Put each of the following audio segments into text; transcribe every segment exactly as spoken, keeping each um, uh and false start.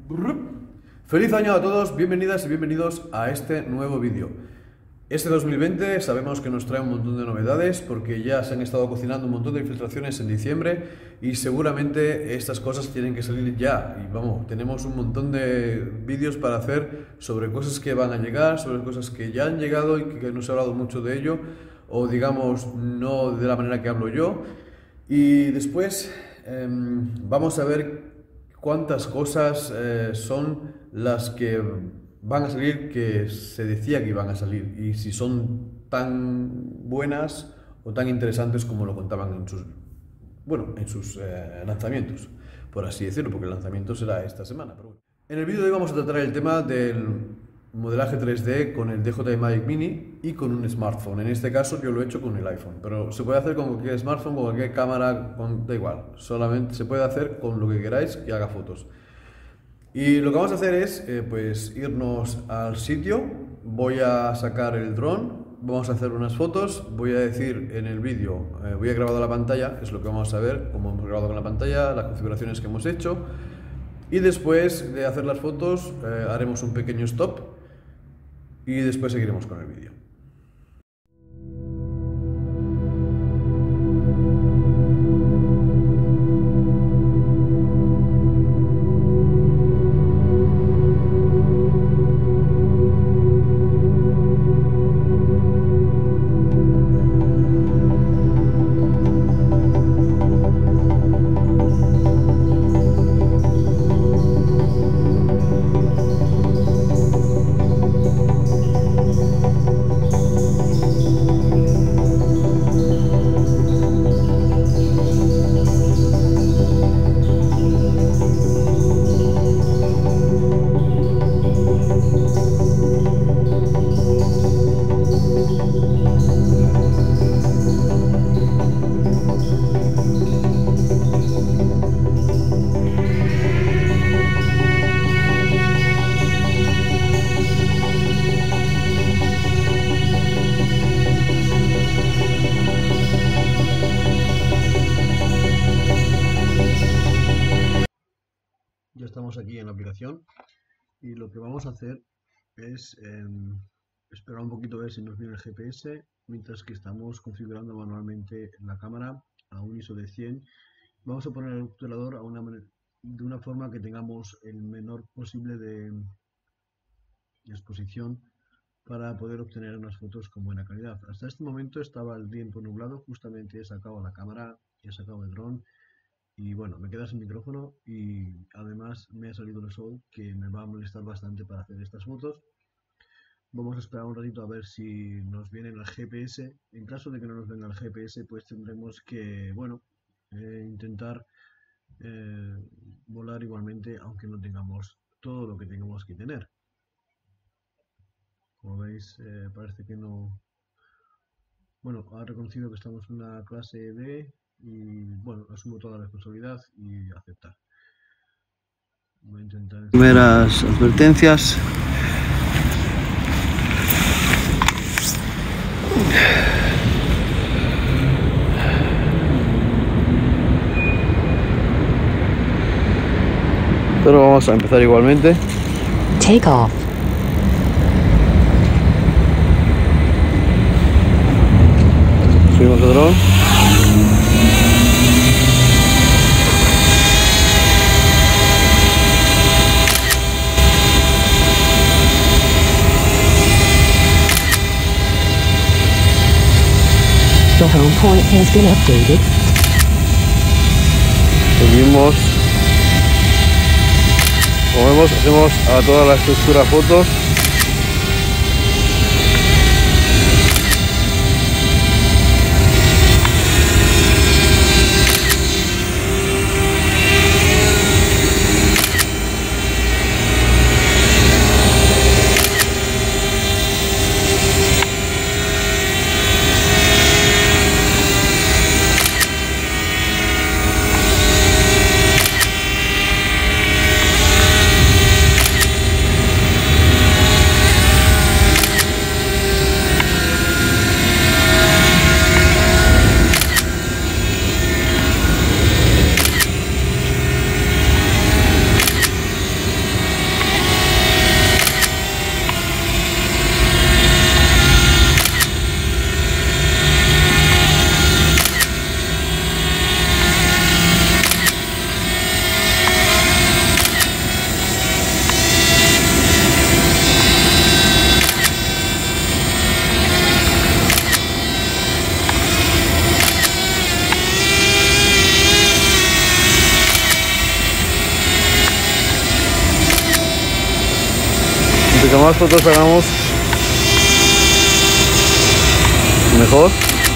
Feliz año a todos, bienvenidas y bienvenidos a este nuevo vídeo. Este dos mil veinte sabemos que nos trae un montón de novedades porque ya se han estado cocinando un montón de filtraciones en diciembre y seguramente estas cosas tienen que salir ya. Y vamos, tenemos un montón de vídeos para hacer sobre cosas que van a llegar, sobre cosas que ya han llegado y que no se ha hablado mucho de ello, o digamos no de la manera que hablo yo. Y después eh, vamos a ver cuántas cosas eh, son las que van a salir que se decía que iban a salir y si son tan buenas o tan interesantes como lo contaban en sus, bueno, en sus eh, lanzamientos, por así decirlo, porque el lanzamiento será esta semana. Pero bueno. En el vídeo de hoy vamos a tratar el tema del modelaje tres D con el D J I Mavic Mini y con un smartphone. En este caso yo lo he hecho con el iPhone, pero se puede hacer con cualquier smartphone, con cualquier cámara, con, da igual, solamente se puede hacer con lo que queráis que haga fotos. Y lo que vamos a hacer es eh, pues irnos al sitio. Voy a sacar el dron, vamos a hacer unas fotos, voy a decir en el vídeo, eh, voy a grabar la pantalla, es lo que vamos a ver, cómo hemos grabado con la pantalla, las configuraciones que hemos hecho, y después de hacer las fotos eh, haremos un pequeño stop y después seguiremos con el vídeo. Ya estamos aquí en la aplicación y lo que vamos a hacer es eh, esperar un poquito a ver si nos viene el G P S mientras que estamos configurando manualmente la cámara a un I S O de cien. Vamos a poner el obturador a una de una forma que tengamos el menor posible de, de exposición para poder obtener unas fotos con buena calidad. Hasta este momento estaba el tiempo nublado, justamente he sacado la cámara, he sacado el dron. Y bueno, me queda sin micrófono y además me ha salido el sol que me va a molestar bastante para hacer estas fotos. Vamos a esperar un ratito a ver si nos viene el G P S. En caso de que no nos venga el G P S, pues tendremos que, bueno, eh, intentar eh, volar igualmente, aunque no tengamos todo lo que tengamos que tener. Como veis, eh, parece que no... Bueno, ha reconocido que estamos en una clase B. Y bueno, asumo toda la responsabilidad y aceptar. Voy a intentar... Primeras advertencias. Pero vamos a empezar igualmente. Take off. Subimos el dron. The home point has been updated. Seguimos. Como vemos, hacemos a toda la estructura fotos. Cuanto más fotos hagamos, mejor.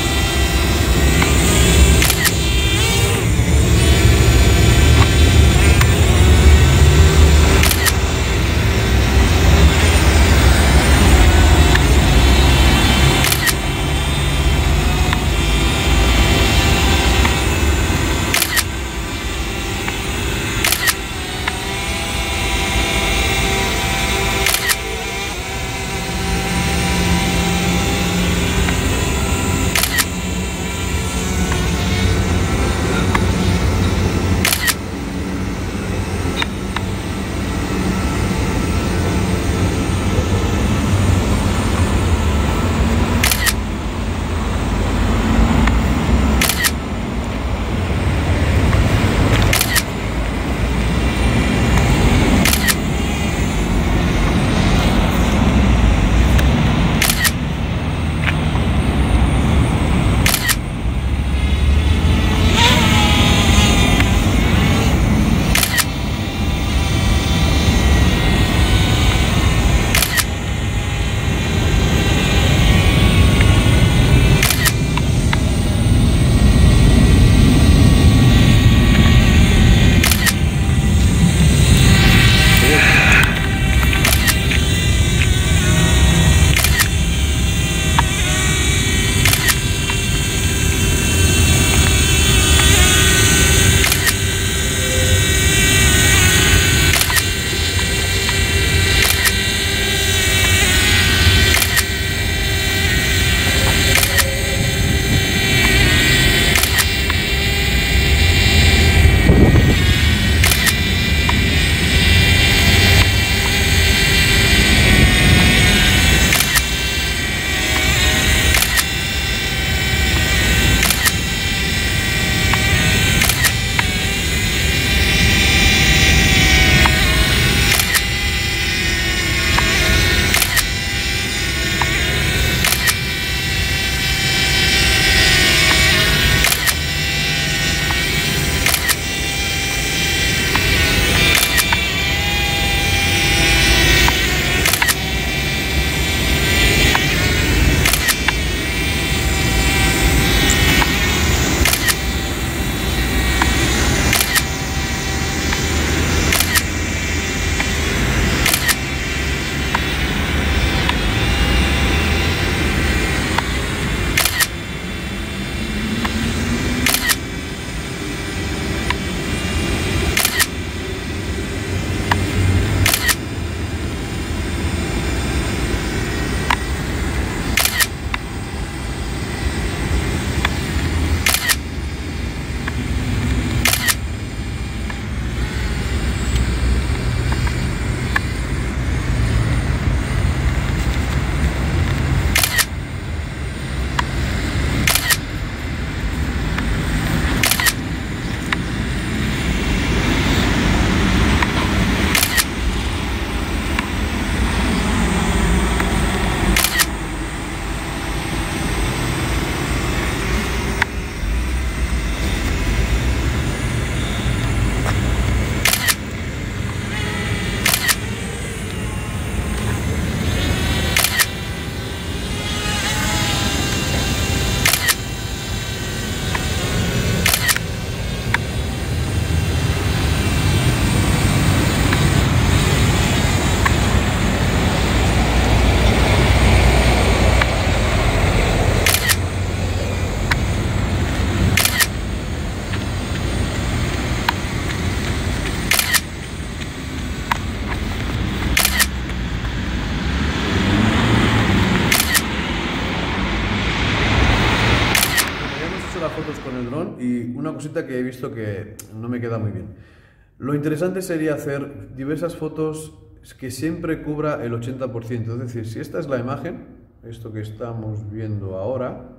Fotos con el dron y una cosita que he visto que no me queda muy bien. Lo interesante sería hacer diversas fotos que siempre cubra el ochenta por ciento, es decir, si esta es la imagen, esto que estamos viendo ahora,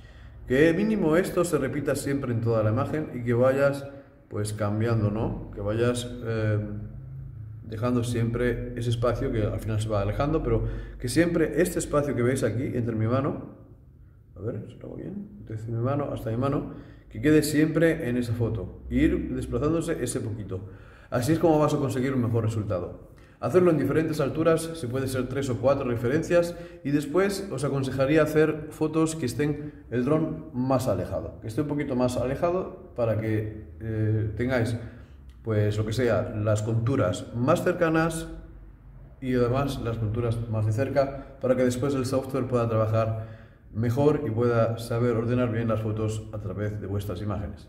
que mínimo esto se repita siempre en toda la imagen y que vayas pues cambiando, ¿no? Que vayas eh, dejando siempre ese espacio que al final se va alejando, pero que siempre este espacio que veis aquí entre mi mano, a ver, ¿se lo hago bien? Desde mi mano hasta mi mano, que quede siempre en esa foto, e ir desplazándose ese poquito. Así es como vas a conseguir un mejor resultado. Hacerlo en diferentes alturas, si puede ser tres o cuatro referencias, y después os aconsejaría hacer fotos que estén el dron más alejado, que esté un poquito más alejado para que eh, tengáis, pues lo que sea, las conturas más cercanas y además las conturas más de cerca, para que después el software pueda trabajar mejor y pueda saber ordenar bien las fotos a través de vuestras imágenes.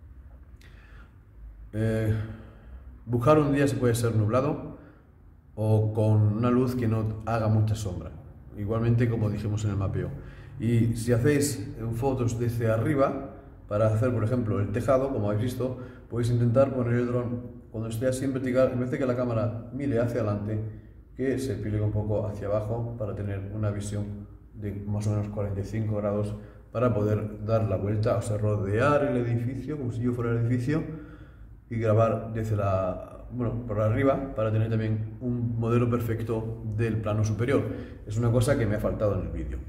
Eh, buscar un día si puede ser nublado o con una luz que no haga mucha sombra, igualmente como dijimos en el mapeo. Y si hacéis fotos desde arriba, para hacer por ejemplo el tejado, como habéis visto, podéis intentar poner el dron cuando esté así en vertical, en vez de que la cámara mire hacia adelante, que se pliegue un poco hacia abajo para tener una visión de más o menos cuarenta y cinco grados, para poder dar la vuelta, o sea, rodear el edificio como si yo fuera el edificio y grabar desde la bueno, por arriba, para tener también un modelo perfecto del plano superior. Es una cosa que me ha faltado en el vídeo.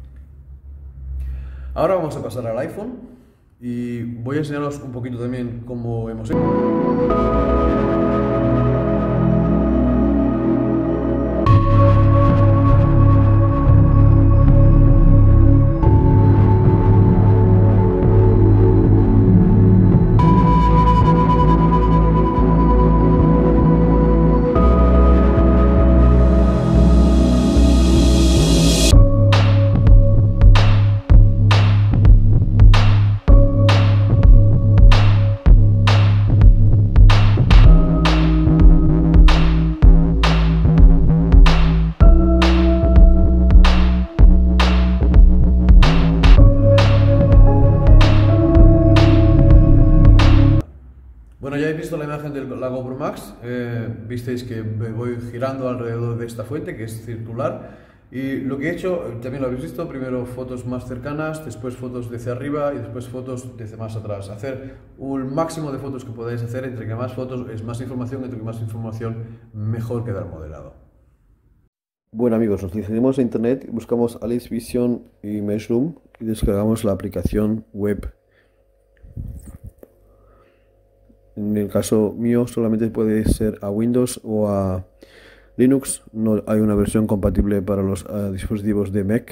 Ahora vamos a pasar al iPhone y voy a enseñaros un poquito también cómo hemos hecho. Bueno, ya habéis visto la imagen de la GoPro Max, eh, visteis que me voy girando alrededor de esta fuente que es circular, y lo que he hecho, también lo habéis visto, primero fotos más cercanas, después fotos desde arriba y después fotos desde más atrás. Hacer un máximo de fotos que podáis hacer, entre que más fotos es más información, entre que más información mejor queda el modelado. Bueno amigos, nos dirigimos a internet, buscamos Alice Vision y Meshroom y descargamos la aplicación web. En el caso mío solamente puede ser a Windows o a Linux, no hay una versión compatible para los uh, dispositivos de Mac.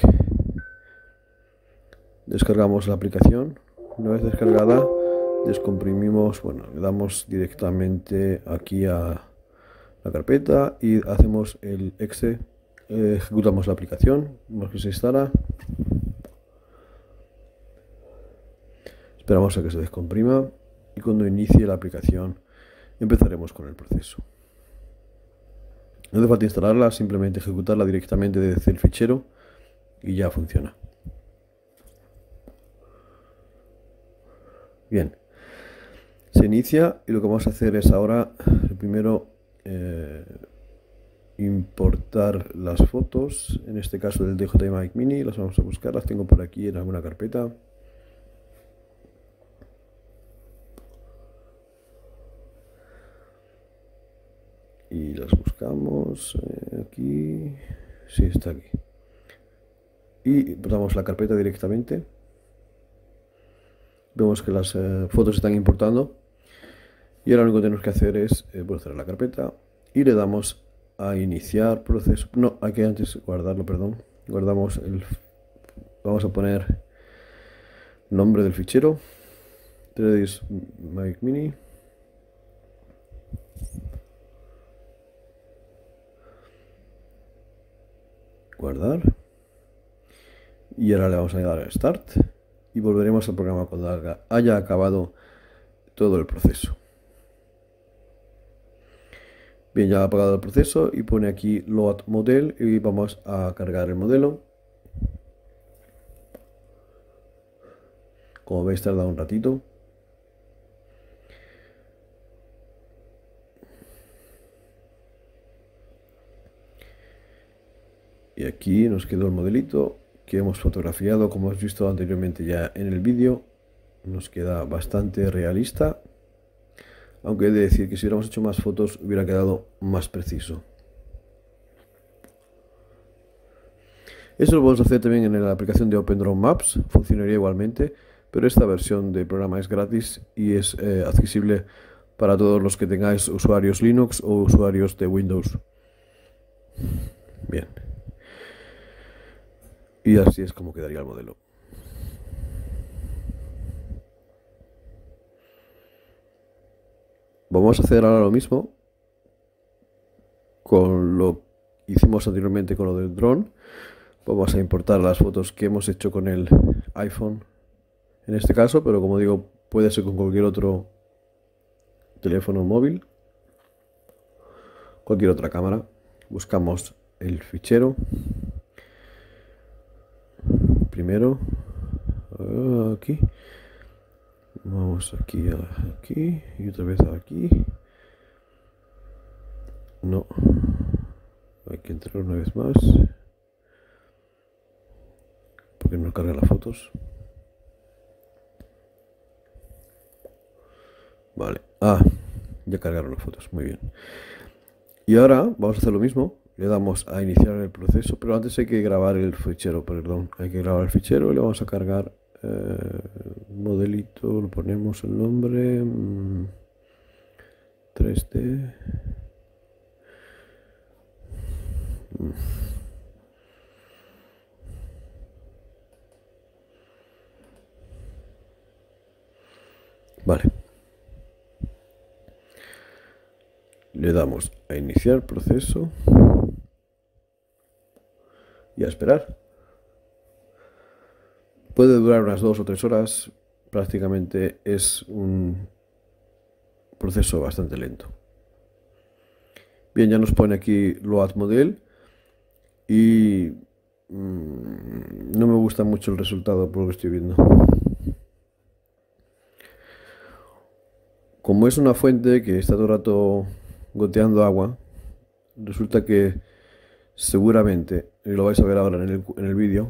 Descargamos la aplicación, una vez descargada descomprimimos, bueno, le damos directamente aquí a la carpeta y hacemos el exe, eh, ejecutamos la aplicación, vemos que se instala, esperamos a que se descomprima. Y cuando inicie la aplicación empezaremos con el proceso. No hace falta instalarla, simplemente ejecutarla directamente desde el fichero y ya funciona. Bien, se inicia y lo que vamos a hacer es ahora, primero, eh, importar las fotos, en este caso del D J I Mic Mini, las vamos a buscar, las tengo por aquí en alguna carpeta. Y las buscamos eh, aquí, sí, está aquí. Y damos la carpeta directamente. Vemos que las eh, fotos están importando. Y ahora lo único que tenemos que hacer es eh, cerrar la carpeta y le damos a iniciar proceso. No, hay que antes guardarlo, perdón. Guardamos el. Vamos a poner nombre del fichero: tres D Mic Mini. Guardar, y ahora le vamos a dar a Start y volveremos al programa cuando haya acabado todo el proceso. Bien, ya ha apagado el proceso y pone aquí Load Model y vamos a cargar el modelo. Como veis, tarda un ratito. Y aquí nos quedó el modelito que hemos fotografiado, como hemos visto anteriormente ya en el vídeo. Nos queda bastante realista, aunque he de decir que si hubiéramos hecho más fotos hubiera quedado más preciso. Eso lo podemos hacer también en la aplicación de Open Drone Maps, funcionaría igualmente, pero esta versión del programa es gratis y es eh, accesible para todos los que tengáis usuarios Linux o usuarios de Windows. Bien. Y así es como quedaría el modelo. Vamos a hacer ahora lo mismo con lo que hicimos anteriormente con lo del dron. Vamos a importar las fotos que hemos hecho con el iPhone en este caso, pero como digo, puede ser con cualquier otro teléfono móvil, cualquier otra cámara. Buscamos el fichero primero, aquí, vamos aquí, aquí y otra vez aquí. No, hay que entrar una vez más porque no carga las fotos. Vale, ah, ya cargaron las fotos, muy bien. Y ahora vamos a hacer lo mismo, le damos a iniciar el proceso, pero antes hay que grabar el fichero, perdón, hay que grabar el fichero y le vamos a cargar eh, modelito, le ponemos el nombre mmm, tres D. Vale. Le damos a iniciar proceso y a esperar. Puede durar unas dos o tres horas. Prácticamente es un proceso bastante lento. Bien, ya nos pone aquí Load Model y mmm, no me gusta mucho el resultado por lo que estoy viendo. Como es una fuente que está todo el rato goteando agua, resulta que seguramente, y lo vais a ver ahora en el, en el vídeo,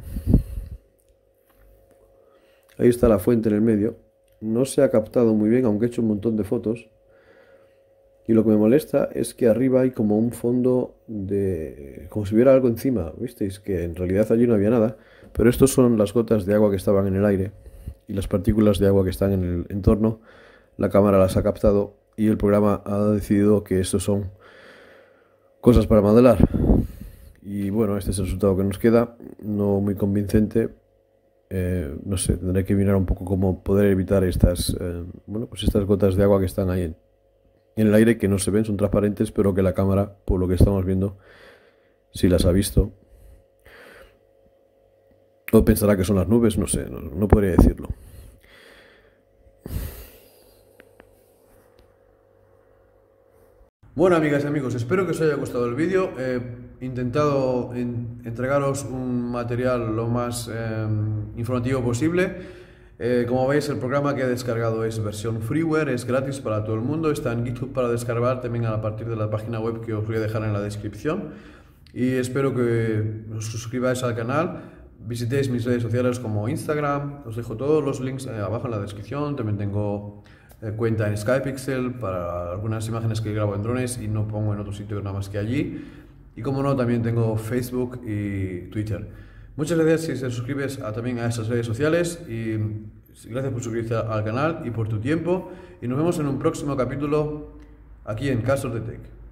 ahí está la fuente en el medio, no se ha captado muy bien, aunque he hecho un montón de fotos, y lo que me molesta es que arriba hay como un fondo de, como si hubiera algo encima, visteis que en realidad allí no había nada, pero estos son las gotas de agua que estaban en el aire, y las partículas de agua que están en el entorno, la cámara las ha captado, y el programa ha decidido que estos son cosas para modelar. Y bueno, este es el resultado que nos queda, no muy convincente. Eh, no sé, tendré que mirar un poco cómo poder evitar estas, eh, bueno, pues estas gotas de agua que están ahí en, en el aire, que no se ven, son transparentes, pero que la cámara, por lo que estamos viendo, sí las ha visto. O pensará que son las nubes, no sé, no, no podría decirlo. Bueno, amigas y amigos, espero que os haya gustado el vídeo. He intentado en, entregaros un material lo más eh, informativo posible. Eh, como veis, el programa que he descargado es versión freeware, es gratis para todo el mundo, está en GitHub para descargar también a partir de la página web que os voy a dejar en la descripción. Y espero que os suscribáis al canal, visitéis mis redes sociales como Instagram, os dejo todos los links abajo en la descripción. También tengo cuenta en Skypixel para algunas imágenes que grabo en drones y no pongo en otro sitio nada más que allí. Y como no, también tengo Facebook y Twitter. Muchas gracias si te suscribes a, también a estas redes sociales y gracias por suscribirte al canal y por tu tiempo. Y nos vemos en un próximo capítulo aquí en Castors de Tech.